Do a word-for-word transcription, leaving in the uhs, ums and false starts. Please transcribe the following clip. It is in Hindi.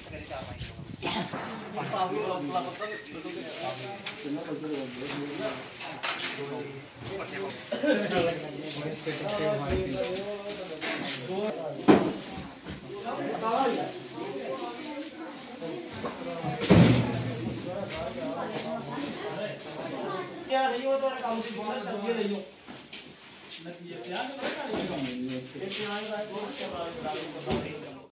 क्या नहीं हो तो काम से बोला लगे रही हो लगी है क्या नहीं बता रही हो ये क्या है बहुत क्या बात है